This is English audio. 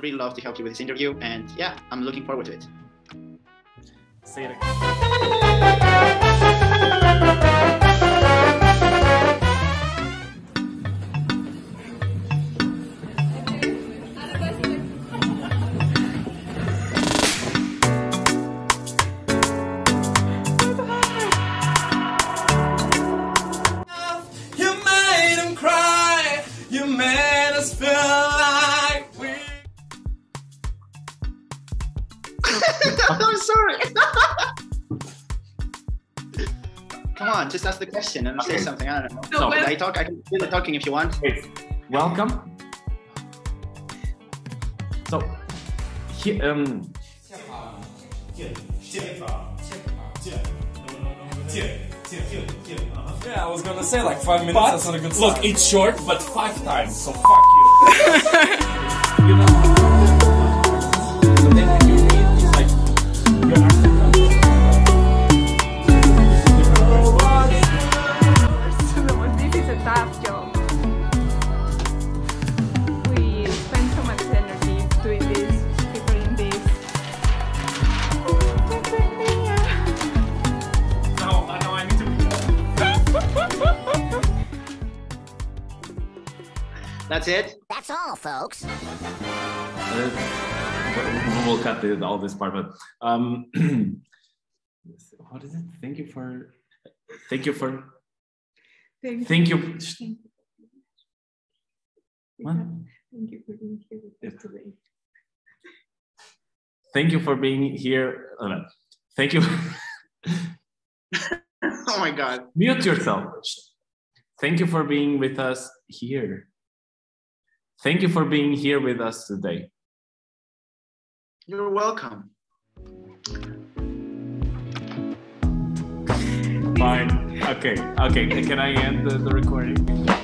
would really love to help you with this interview. And yeah, I'm looking forward to it. Say it I'm sorry. Come on, just ask the question and say something. I don't know. So, I talk. I can do the talking if you want. welcome. So, Yeah, I was gonna say like 5 minutes. But That's not a good look, sign. it's short, but 5 times, so fuck you. you know, but then when you read, it's like your accent comes This is a tough job. We spend so much energy doing this, preparing this. now I need to be That's it. That's all, folks. we'll cut all this part, but what is it? Thank you for Thank you. what? Thank you for being here with us today. Thank you for being here. Thank you. Oh my God. Mute yourself. Thank you for being with us here. Thank you for being here with us today. You're welcome. Fine. Okay. Can I end the recording?